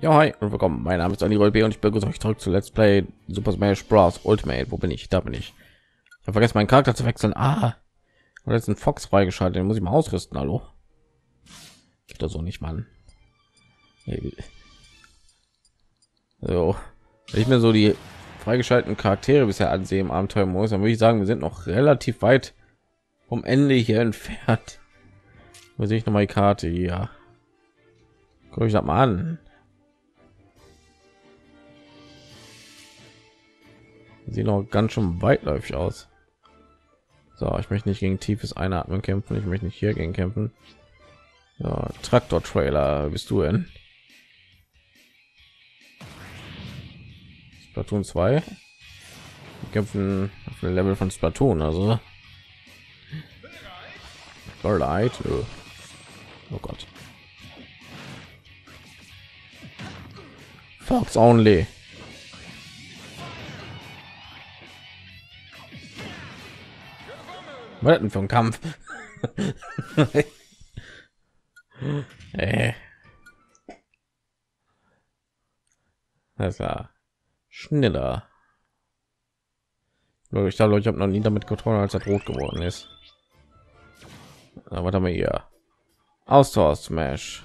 Ja, hi und willkommen. Mein Name ist Andi Roll B und ich begrüße euch zurück zu Let's Play Super Smash Bros. Ultimate. Wo bin ich? Da bin ich. Ich habe vergessen, meinen Charakter zu wechseln. Und jetzt ein Fox freigeschaltet. Den muss ich mal ausrüsten. Hallo? Geht das so nicht, Mann. So, wenn ich mir so die freigeschalteten Charaktere bisher ansehe im Abenteuermodus, dann würde ich sagen, wir sind noch relativ weit vom Ende hier entfernt. Wo sehe ich noch mal die Karte hier? Guck ich das mal an. Sieht noch ganz schön weitläufig aus. So, ich möchte nicht gegen tiefes Einatmen kämpfen. Ich möchte nicht hier gegen kämpfen. Ja, Traktor Trailer, bist du denn? Splatoon 2. Wir kämpfen auf dem Level von Splatoon, also. Light. Oh Gott. Fox only. Was denn für ein Kampf? Das war schneller. Ich glaube, ich habe noch nie damit getroffen, als er rot geworden ist. Na, was haben wir hier? Ausdauer Smash.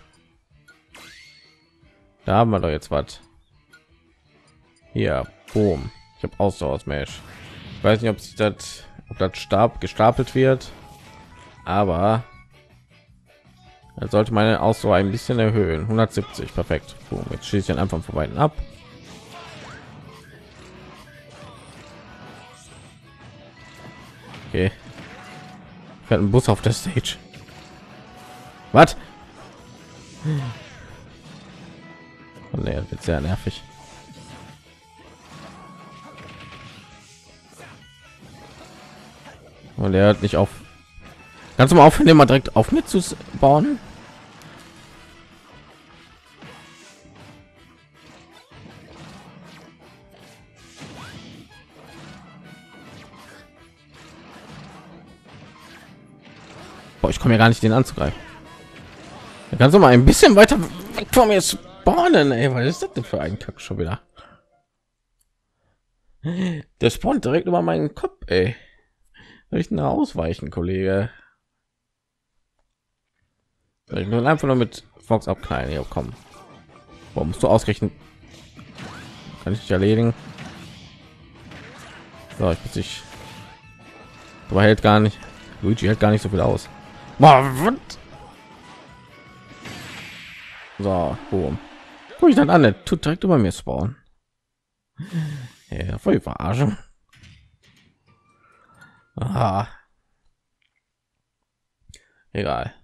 Da haben wir doch jetzt was. Hier, boom. Ich habe Ausdauer Smash. Ich weiß nicht, ob das Stab gestapelt wird, aber das sollte meine Ausdauer ein bisschen erhöhen. 170, perfekt. Boom. Jetzt schieße ich dann einfach von Weitem ab. Okay. Fährt ein Bus auf der Stage. Was? Oh, nee, das wird sehr nervig. Und er hört nicht auf. Kannst du mal aufhören, den mal direkt auf mir zu bauen? Boah, ich komme ja gar nicht, den anzugreifen. Da kannst du mal ein bisschen weiter weg von mir spawnen, ey. Was ist das denn für ein Kack schon wieder? Der spawnt direkt über meinen Kopf, ey. Soll ich da ausweichen, Kollege? Ich will einfach nur mit Fox abknallen. Hier, komm. Warum musst du ausrechnen? Kann ich dich erledigen? So, ich muss dich. Aber hält gar nicht. Luigi hält gar nicht so viel aus. So, boom. Guck ich dann an, der tut direkt über mir spawnen. Ja, voll verarschen. Aha. Egal.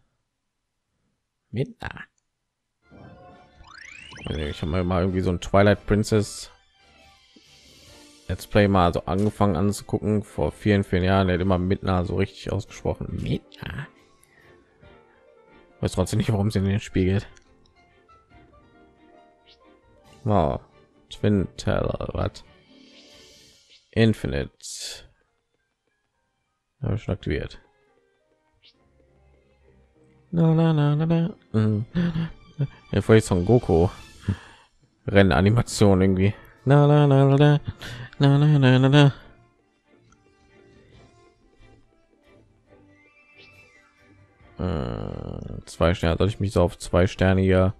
Ich habe mal irgendwie so ein Twilight Princess Let's Play mal so angefangen anzugucken vor vielen Jahren. Der hat immer Midna so richtig ausgesprochen. Midna. Weiß trotzdem nicht, warum sie in den Spiel geht. Wow. Twin Teller, was? Infinite. Ja, schon aktiviert. Ja, vorher Son Goku Rennanimation irgendwie. Zwei Sterne. Soll ich mich so auf 2 Sterne hier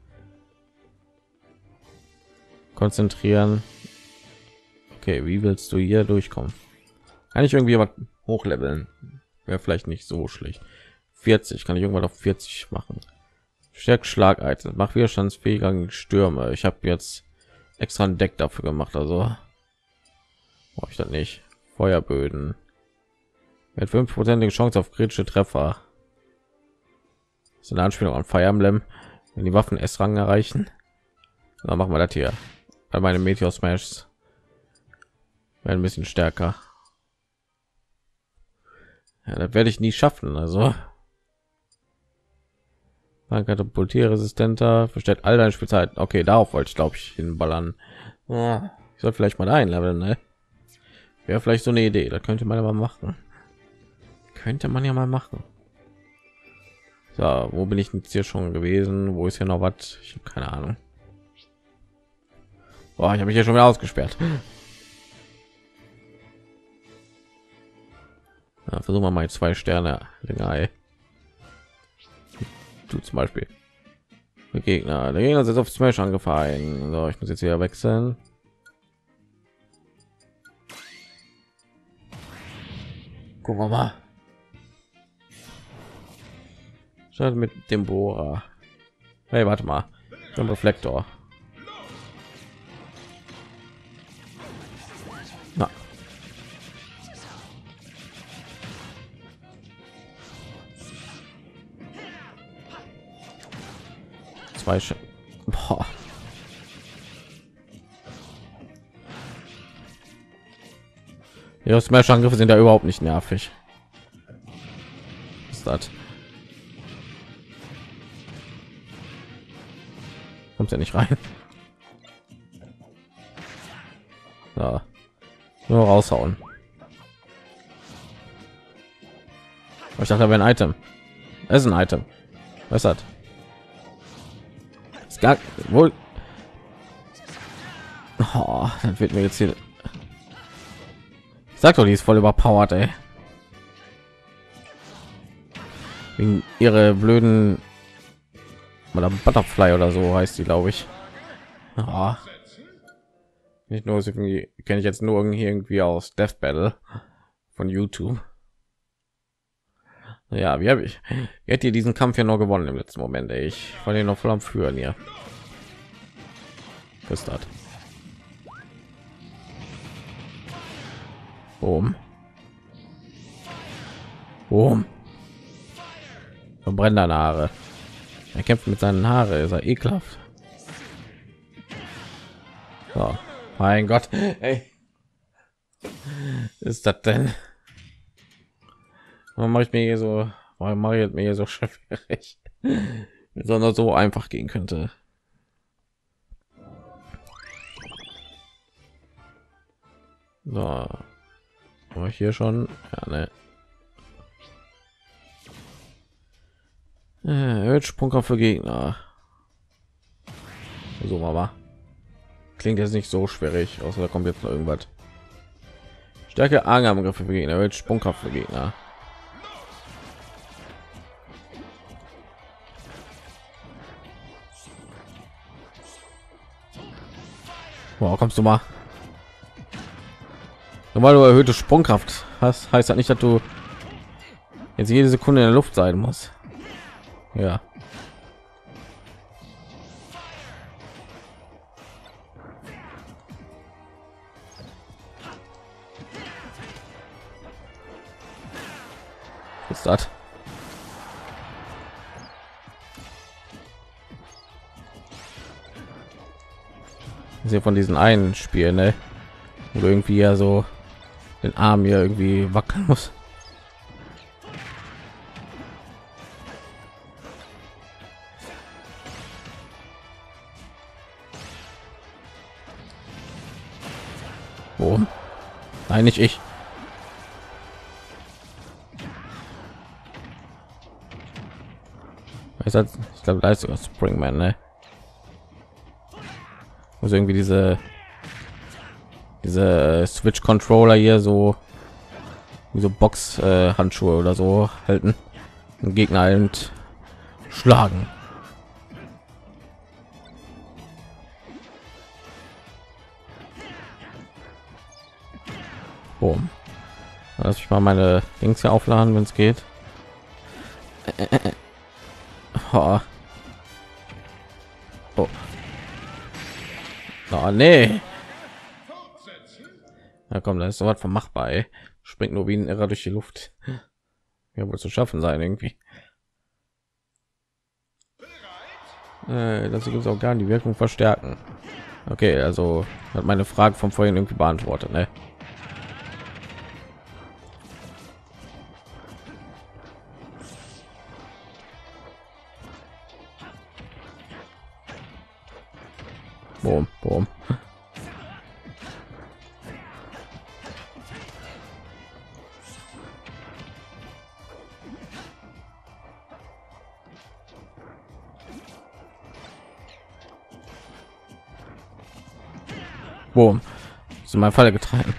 konzentrieren? Okay, wie willst du hier durchkommen? Kann ich irgendwie was hochleveln? Wäre vielleicht nicht so schlecht. 40 kann ich irgendwann auf 40 machen. Stärkt Schlageiten, macht widerstandsfähiger gegen Stürme. Ich habe jetzt extra ein Deck dafür gemacht, also brauche ich das nicht. Feuerböden mit 5%ige Chance auf kritische Treffer. Das ist eine Anspielung an Fire Emblem, wenn die Waffen S-Rang erreichen. Dann machen wir das hier. Bei meinem Meteor Smash werden ein bisschen stärker. Ja, das werde ich nie schaffen, also katapultierresistenter verstellt all deine Spezialiteiten. Okay, darauf wollte ich, glaube ich, hinballern. Ja, ich soll vielleicht mal einleveln, ne? Wäre vielleicht so eine Idee. Da könnte man aber machen. Könnte man ja mal machen. So, wo bin ich jetzt hier schon gewesen? Wo ist hier noch was? Ich habe keine Ahnung. Boah, ich habe mich hier schon wieder ausgesperrt. Ja, versuchen wir mal 2 Sterne länger. Ey. Du zum Beispiel. Der Gegner ist jetzt auf Smash angefallen. So, ich muss jetzt wieder wechseln. Gucken wir mal. Statt mit dem Bohrer. Hey, warte mal. Ein Reflektor. Na. Boah. Ihre Smash-Angriffe sind ja überhaupt nicht nervig. Was ist das? Kommt ja nicht rein. Ja. Nur raushauen. Ich dachte, da wäre ein Item. Es ist ein Item. Was hat? Es gab wohl. Oh, dann wird mir jetzt hier. Ich sag doch, die ist voll überpowered, ey. Wegen ihre blöden oder Butterfly oder so heißt die, glaube ich. Oh. Nicht nur irgendwie kenne ich jetzt nur irgendwie aus Death Battle von YouTube. Ja, wie habe ich? Ihr hättet ihr diesen Kampf ja nur gewonnen im letzten Moment. Ey. Ich war den noch voll am Führen hier. Was ist das? Boom. Boom. Verbrennt deine Haare. Er kämpft mit seinen Haare, ist er ekelhaft. So. Mein Gott, ey. Ist das denn? Warum mache ich mir hier so? Warum mache ich mir hier so schwierig? Sondern so einfach gehen könnte. So. Aber hier schon. Ja, ne. Erhöht Sprungkraft für Gegner. So mal. Klingt jetzt nicht so schwierig, außer da kommt jetzt noch irgendwas. Stärke Angriffe für Gegner, erhöht Sprungkraft für Gegner. Wow, kommst du mal? Nur weil du erhöhte Sprungkraft hast, heißt das nicht, dass du jetzt jede Sekunde in der Luft sein musst. Ja. Was ist das? Hier von diesen einen Spiel, ne? Wo du irgendwie ja so den Arm hier irgendwie wackeln muss. Wo? Nein, nicht ich. Ich glaube, da ist sogar Springman, ne? Also irgendwie diese Switch Controller hier so wie so Box Handschuhe oder so halten, den Gegner halt schlagen. Boom. Lass ich mal meine Dings hier aufladen, wenn es geht. Oh. Oh. Oh, nee. Na komm, da ist so was von machbar. Ey. Springt nur wie ein Irrer durch die Luft. Ja, wohl zu schaffen sein irgendwie. Das gibt auch gar nicht die Wirkung verstärken. Okay, also hat meine Frage von vorhin irgendwie beantwortet, ne? Boom, boom. Boom. Ist in meinem Falle getragen.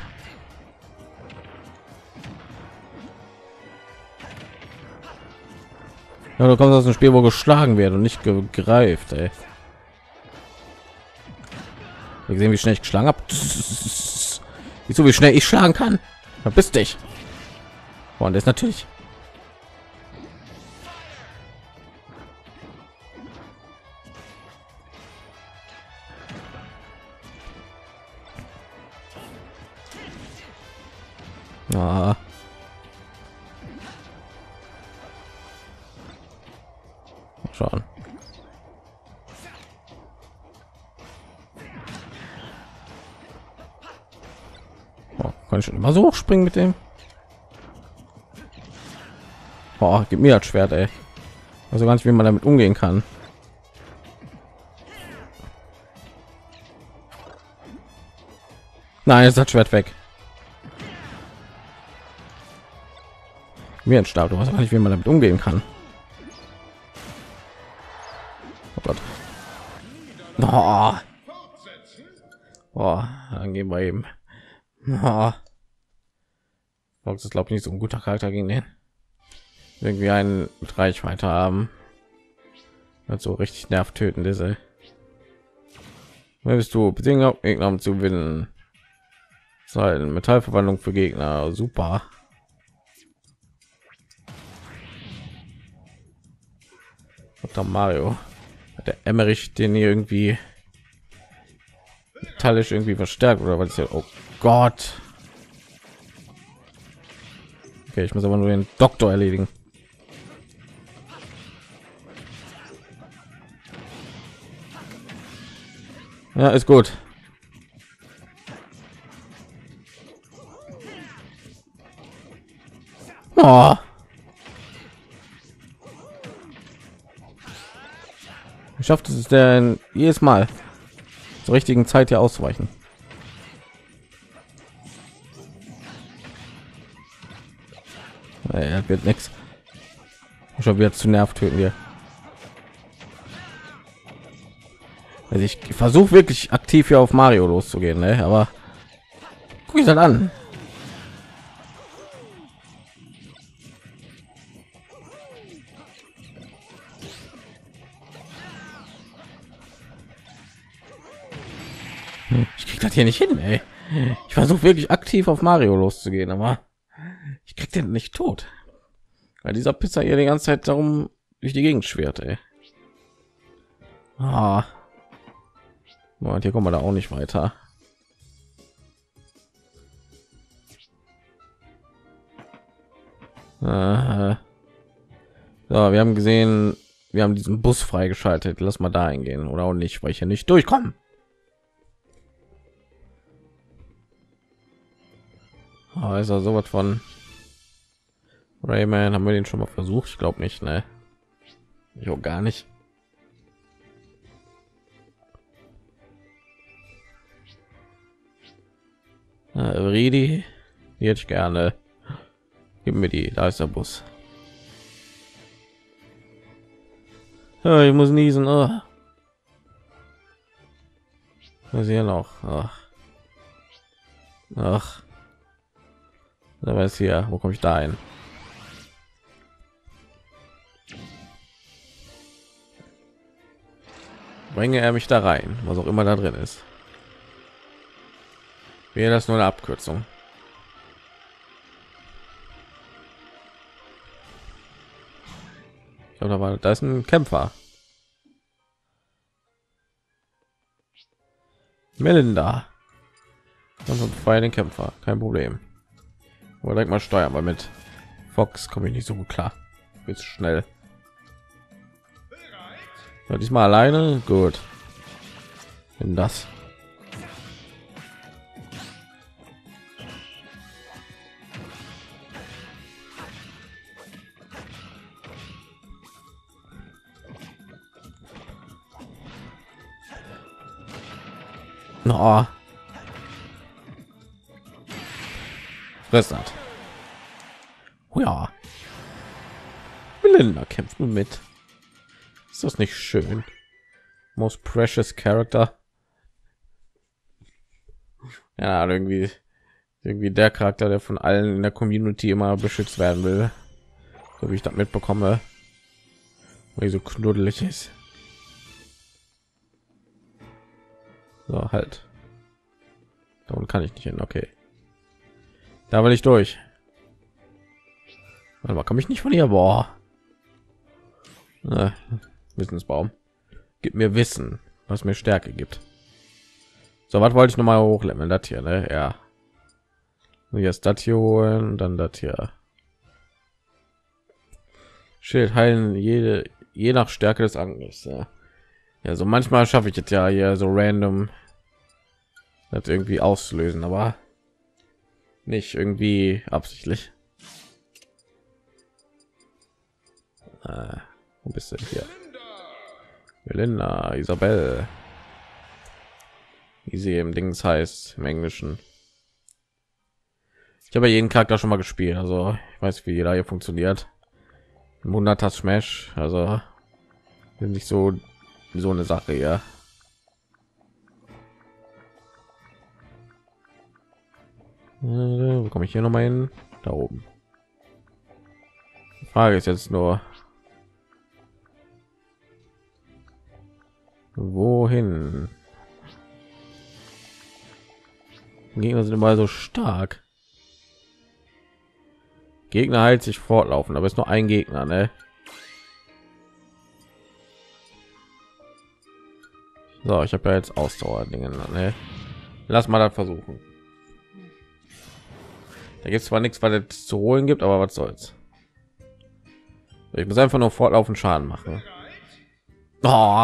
Ja, du kommst aus dem Spiel, wo geschlagen wird und nicht gegreift, ey. Wir sehen, wie schnell ich geschlagen habe. Wieso, wie schnell ich schlagen kann? Verpiss dich. Und das natürlich. Ah. Schauen. Oh, kann ich schon immer so hochspringen mit dem? Boah, gib mir das Schwert, ey. Also gar nicht, wie man damit umgehen kann. Nein, ist das Schwert weg. Mir ein Stab, du weißt gar nicht, wie man damit umgehen kann. Oh Gott. Oh. Oh, dann gehen wir eben. Oh. Das ist, glaube ich, nicht so ein guter Charakter gegen den. Irgendwie einen mit Reichweite haben. So richtig nervtötend ist er. Wer bist du? Bedingungen Gegner um zu gewinnen. Sein Metallverwandlung für Gegner. Super. Dr. Mario. Hat der Emmerich den hier irgendwie metallisch irgendwie verstärkt oder was? Oh Gott. Okay, ich muss aber nur den Doktor erledigen. Ja, ist gut. Oh. Schafft es denn jedes Mal zur richtigen Zeit hier auszuweichen? Er wird nichts. Schon wieder zu nervt töten wir. Also ich versuche wirklich aktiv hier auf Mario loszugehen, ne? Aber guck ich das an. Ich krieg das hier nicht hin, ey. Ich versuche wirklich aktiv auf Mario loszugehen, aber ich krieg den nicht tot, weil dieser Pizza hier die ganze Zeit darum durch die Gegend schwert, ey. Ah. Und hier kommen wir da auch nicht weiter. So, wir haben gesehen, wir haben diesen Bus freigeschaltet. Lass mal da hingehen oder auch nicht, weil ich hier nicht durchkomme. Oh, ist er sowas von Rayman? Haben wir den schon mal versucht? Ich glaube nicht, ne? Ich auch gar nicht. Redi, die hätte ich gerne. Gib mir die, da ist der Bus. Ja, ich muss niesen. Oh. Was hier noch? Ach. Ach. Da war es hier. Wo komme ich da ein? Bringe er mich da rein, was auch immer da drin ist. Wäre das nur eine Abkürzung? Ich glaube, da ist ein Kämpfer. Melinda. Und bei den Kämpfer, kein Problem. Oder direkt mal steuern, weil mit Fox komme ich nicht so gut klar. Bis schnell. Ja, diesmal alleine, gut. Wenn das. No. Fress hat. Ja. Melinda kämpft nur mit. Ist das nicht schön? Most precious character. Ja, irgendwie der Charakter, der von allen in der Community immer beschützt werden will, so wie ich das mitbekomme, weil so knuddelig ist. So halt. Da unten kann ich nicht hin. Okay, da will ich durch. Warte mal, komme ich nicht von hier? Boah. Wissensbaum. Gib mir Wissen, was mir Stärke gibt. So, was wollte ich noch mal hochleveln? Das hier, ne? Ja. Und jetzt das hier holen, dann das hier. Schild heilen je nach Stärke des Angriffs. Ja. Ja, so manchmal schaffe ich jetzt ja hier so random das irgendwie auslösen, aber nicht irgendwie absichtlich. Wo bist du hier? Melinda, Isabel, wie sie im Dings heißt im Englischen. Ich habe ja jeden Charakter schon mal gespielt, also ich weiß, wie jeder hier funktioniert. 100er Smash, also nicht so eine Sache, ja. Wo komme ich hier noch mal hin? Da oben. Die Frage ist jetzt nur, wohin? Gegner sind immer so stark. Gegner heilt sich fortlaufend, aber ist nur ein Gegner, ne? So, ich habe ja jetzt Ausdauer-Dinge, ne? Lass mal das versuchen. Da gibt es zwar nichts, was es zu holen gibt, aber was soll's. Ich muss einfach nur fortlaufend Schaden machen. Oh.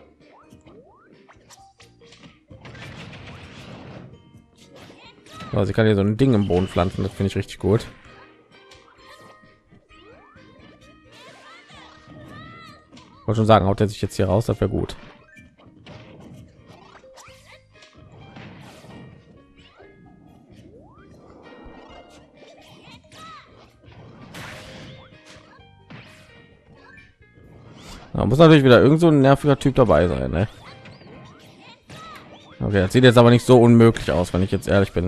Also ich kann hier so ein Ding im Boden pflanzen, das finde ich richtig gut. Ich wollte schon sagen, haut er sich jetzt hier raus, das wäre gut. Da muss natürlich wieder irgend so ein nerviger Typ dabei sein, ne? Okay, das sieht jetzt aber nicht so unmöglich aus, wenn ich jetzt ehrlich bin.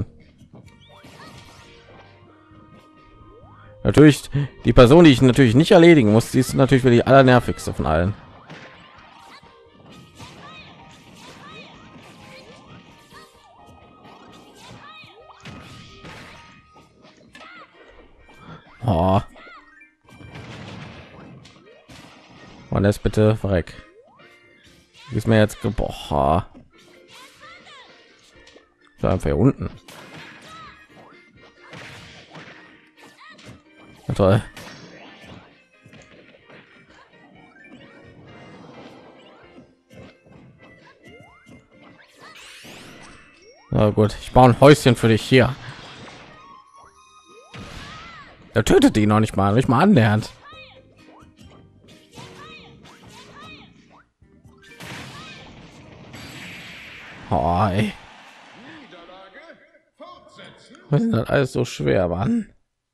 Natürlich die Person, die ich natürlich nicht erledigen muss, die ist natürlich für die allernervigste von allen. Oh. Und jetzt bitte verreck. Ist mir jetzt geboren. So einfach hier unten. Ja, toll. Na gut, ich baue ein Häuschen für dich hier. Er tötet ihn noch nicht mal annähernd. Oh, ey. Was ist das alles so schwer, Mann?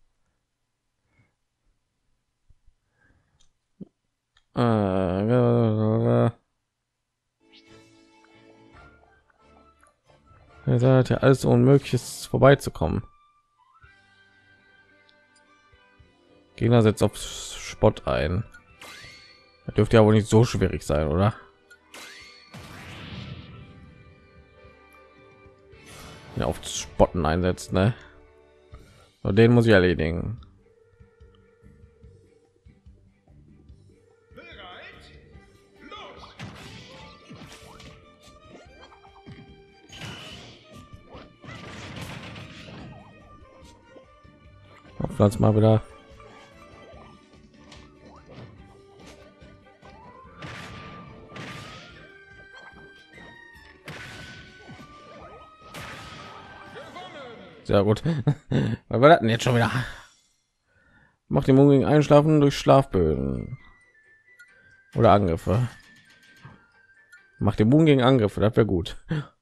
Er sagt ja alles unmöglich ist vorbeizukommen. Gegner setzt auf Spott ein. Das dürfte ja wohl nicht so schwierig sein, oder? Ja, auf Spotten einsetzt, ne? Und den muss ich erledigen. Auf Platz mal wieder. Sehr gut. Was war das denn jetzt schon wieder? Macht den Mund gegen Einschlafen durch Schlafböden oder Angriffe. Macht den Mund gegen Angriffe, das wäre gut.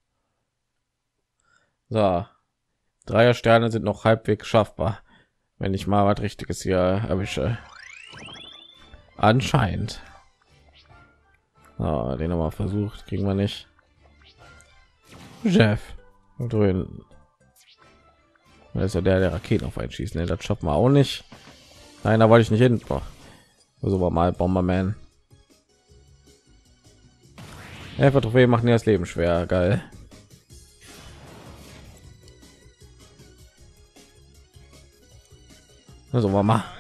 So, 3er Sterne sind noch halbwegs schaffbar, wenn ich mal was Richtiges hier erwische. Anscheinend. So, den noch mal versucht, kriegen wir nicht. Chef, drüben. Also der Raketen auf einen schießen, ne? Das schaffen wir auch nicht. Nein, da wollte ich nicht hin. Boah. So war mal Bomberman. Einfach Trophäe machen dir das Leben schwer, geil. Also war mal.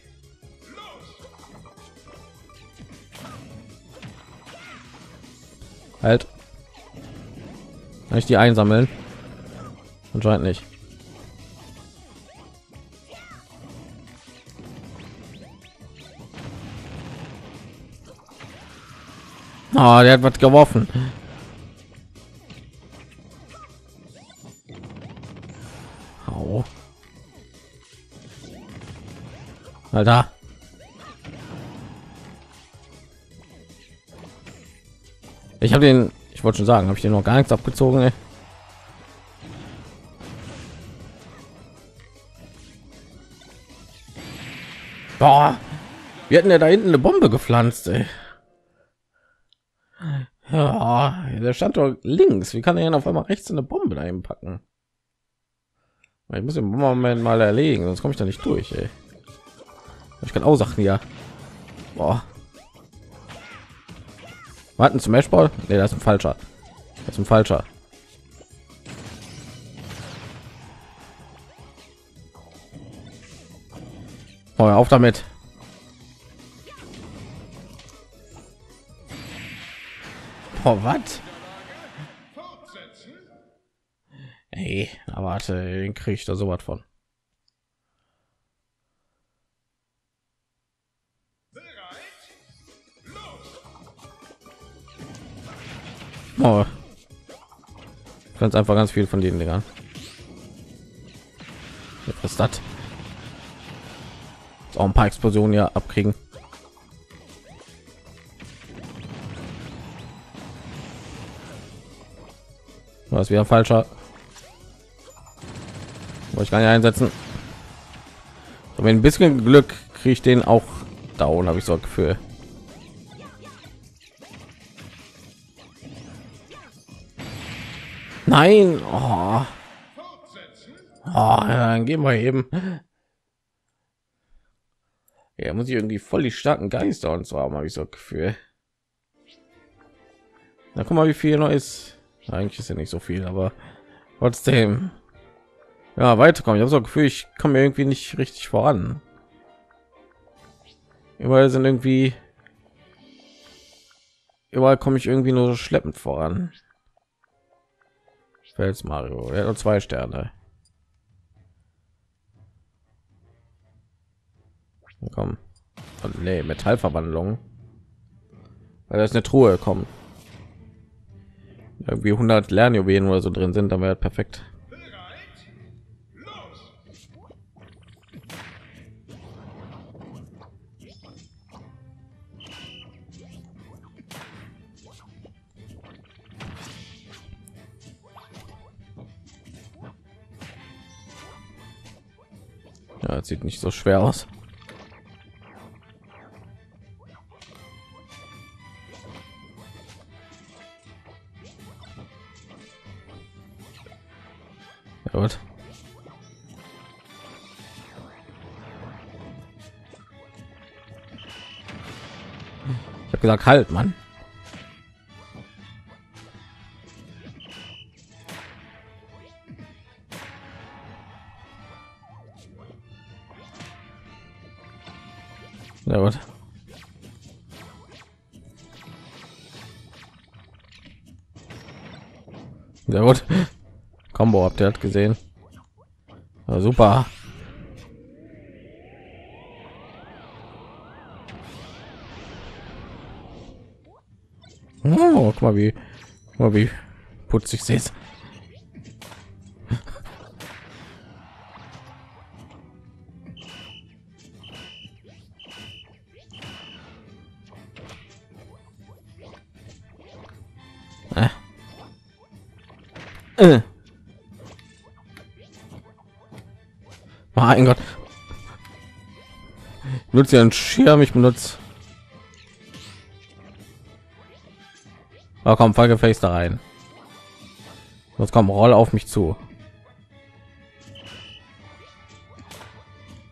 Halt. Kann ich die einsammeln? Anscheinend nicht. Ah, der hat was geworfen. Au. Alter. Ich habe den, ich wollte schon sagen, habe ich den noch gar nichts abgezogen, ey. Boah, wir hatten ja da hinten eine Bombe gepflanzt, ey. Ja, der stand doch links. Wie kann er denn auf einmal rechts eine Bombe da packen? Ich muss den Moment mal erlegen, sonst komme ich da nicht durch, ey. Ich kann auch Sachen hier. Boah. Warten zum Matchball? Nee, das ist ein falscher. Das ist ein falscher. Oh, auf damit. Oh, was? Ey, warte, den kriege ich da so was von. Oh. Ganz einfach ganz viel von denen, Digga. Was ist das? Auch ein paar Explosionen ja abkriegen. Was wieder falscher. Wollte ich gar nicht einsetzen. Aber ein bisschen Glück kriege ich den auch down, habe ich so ein Gefühl. Nein. Oh. Oh, ja, dann gehen wir eben. Ja, muss ich irgendwie voll die starken Geister und so haben, habe ich so ein Gefühl. Na, guck mal, wie viel noch ist. Eigentlich ist ja nicht so viel, aber trotzdem. Ja, weiterkommen. Ich habe so ein Gefühl, ich komme irgendwie nicht richtig voran. Überall sind irgendwie. Überall komme ich irgendwie nur so schleppend voran. Fels Mario, er hat nur 2 Sterne. Komm. Und nee, Metallverwandlung. Weil da ist eine Truhe, kommen. Irgendwie 100 Lernjuwelen oder so drin sind, dann wäre perfekt. Ja, das sieht nicht so schwer aus. Ja, gut. Ich habe gesagt, halt, Mann. Ja, gut. Sehr gut. Combo habt ihr hat gesehen. Ja, super. Oh, guck mal wie putzig sie ist. Mein Gott. Nutzt ja einen Schirm, ich benutze. Oh, komm, Fallgefäß da rein. Jetzt komm, roll auf mich zu.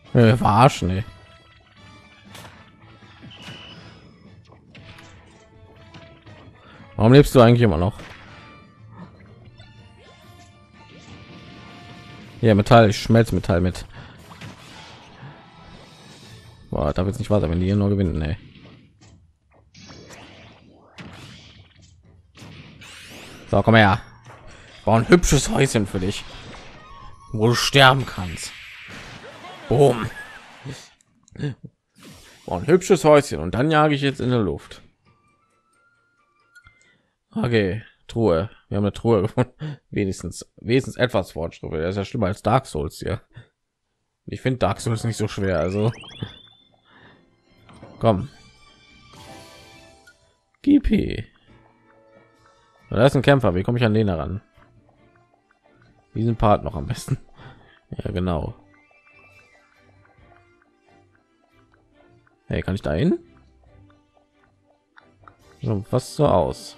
Verarschen, ey. Warum lebst du eigentlich immer noch? Ja, Metall, ich schmelze Metall mit. Boah, da wird es nicht wahr sein, wenn die hier nur gewinnen, ey. So, komm her. Bau ein hübsches Häuschen für dich, wo du sterben kannst. Boom. Bau ein hübsches Häuschen und dann jage ich jetzt in der Luft. Okay, Truhe. Wir haben eine Truhe gefunden. Wenigstens etwas Fortschritt. Das ist ja schlimmer als Dark Souls hier. Ich finde Dark Souls nicht so schwer, also komm. GP. Da ist ein Kämpfer. Wie komme ich an den heran? Diesen Part noch am besten. Ja, genau. Hey, kann ich da hin? So, was so aus?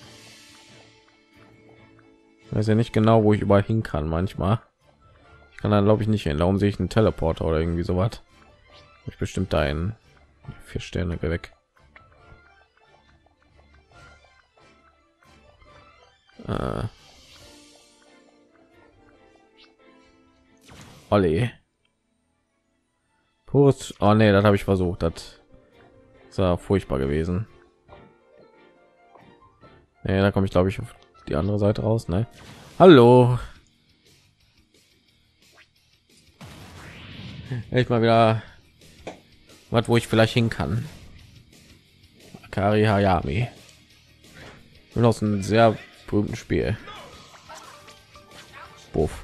Ich weiß ja nicht genau, wo ich überall hin kann. Manchmal. Ich kann dann glaube ich nicht hin. Darum sehe ich einen Teleporter oder irgendwie sowas. Ich bestimmt dahin. 4 Sterne, geh weg. Olli. Pures. Oh nee, das habe ich versucht. Das ist ja furchtbar gewesen. Nee, da komme ich glaube ich auf die andere Seite raus, ne? Hallo. Ich mal wieder was, wo ich vielleicht hin kann. Akari Hayami. Und aus einem sehr berühmten Spiel. Buff.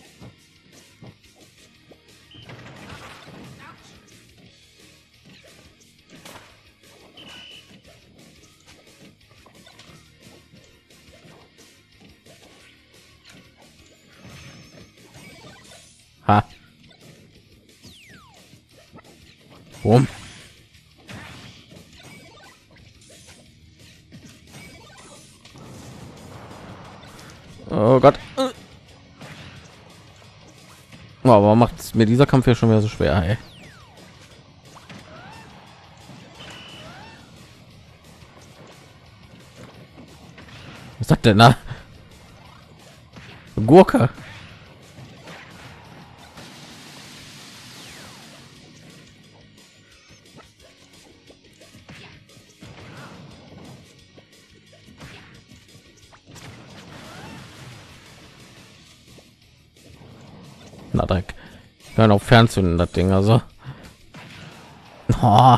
Ha. Boom. Oh Gott. Oh, aber macht mir dieser Kampf ja schon wieder so schwer, ey. Was sagt denn da? Gurke. Na Dreck. Kann auch fernzünden das Ding, also. Oh.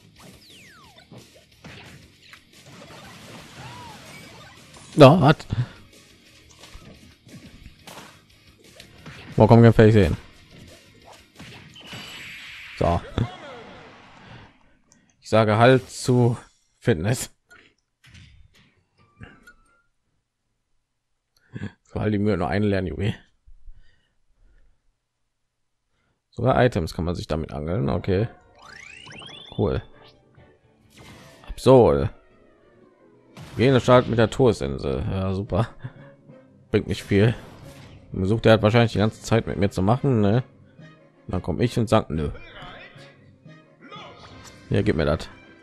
Ja, was? Wo kommen wir vielleicht sehen? So. Ich sage halt zu Fitness. Weil die Mühe nur eine lernen, sogar Items kann man sich damit angeln. Okay, cool. Absol. Jene Start mit der Todesinsel. Ja, super. Bringt nicht viel. Versucht er hat wahrscheinlich die ganze Zeit mit mir zu machen, ne? Dann komme ich und sagt, nö. Ja, gib mir das.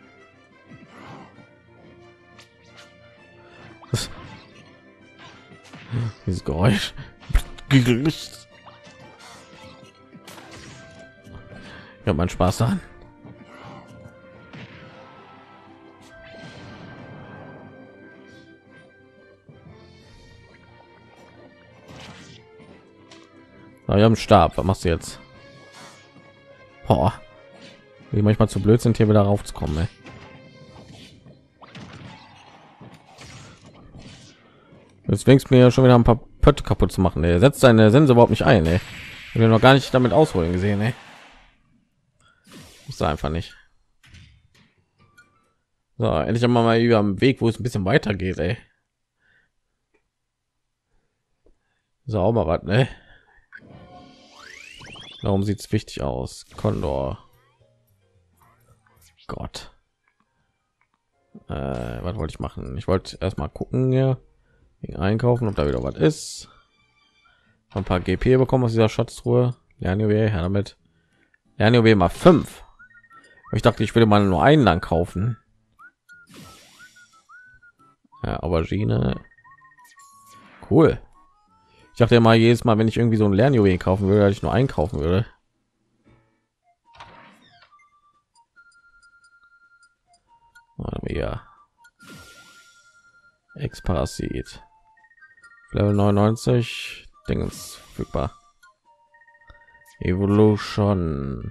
Dieses Geräusch. Ja, mein Spaß daran. Na, wir haben Stab. Was machst du jetzt? Boah. Wie manchmal zu blöd sind, hier wieder raufzukommen, ey. Jetzt fängst mir ja schon wieder ein paar Pötte kaputt zu machen. Er setzt seine Sense überhaupt nicht ein, ey. Ich habe noch gar nicht damit ausholen gesehen, ey. Ist einfach nicht. So, endlich einmal mal über am Weg, wo es ein bisschen weiter geht, ey. So, auch mal was, ne? Darum sieht es wichtig aus. Kondor. Gott. Was wollte ich machen? Ich wollte erst mal gucken, ja, einkaufen, ob da wieder was ist. Ein paar GP bekommen aus dieser Schatztruhe. Ja, anyway, her damit. Lernjuwel mal 5. Ich dachte, ich würde mal nur einen lang kaufen. Ja, Aubergine. Cool. Ich dachte ja mal, jedes Mal, wenn ich irgendwie so ein Lernjuwel kaufen würde, dass ich nur einkaufen würde. Ja. Ex-Parasit. Level 99. Dingens verfügbar. Evolution.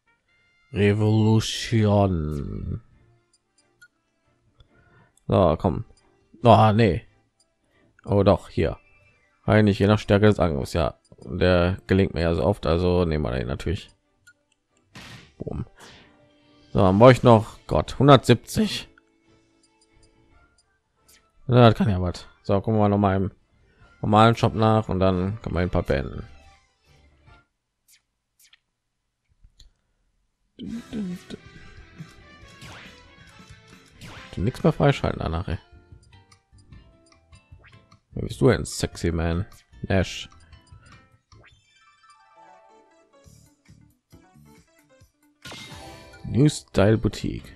Revolution. So, komm. Oh, nee. Oh, doch, hier. Eigentlich je nach Stärke des Angriffs, ja. Der gelingt mir ja so oft, also nehmen wir den natürlich. Boom. So, dann brauche ich noch, Gott, 170. Ja, das kann ja was. So, gucken wir noch mal im normalen Shop nach und dann kann man ein paar beenden. Nichts mehr freischalten danach. Ey. Wer bist du ein sexy man? Nash. New Style Boutique.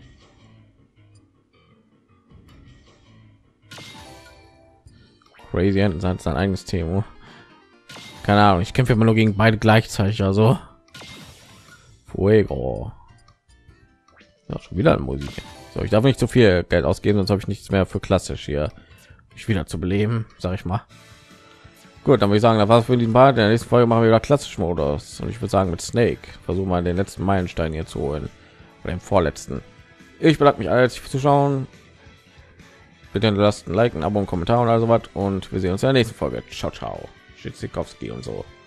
Crazy Enten sein eigenes Thema. Keine Ahnung, ich kämpfe immer nur gegen beide gleichzeitig, also Fuego. Ja, schon wieder Musik. So, ich darf nicht zu viel Geld ausgeben, sonst habe ich nichts mehr für klassisch hier. Ich wieder zu beleben, sag ich mal. Gut, dann würde ich sagen, da war es für den Part. In der nächsten Folge machen wir wieder klassisch Modus und ich würde sagen mit Snake versuchen mal den letzten Meilenstein hier zu holen, oder den vorletzten. Ich bedanke mich alle fürs Zuschauen. Bitte lasst ein Like, ein Abo, ein Kommentar und also was und wir sehen uns in der nächsten Folge. Ciao, ciao. Schitzikowski und so.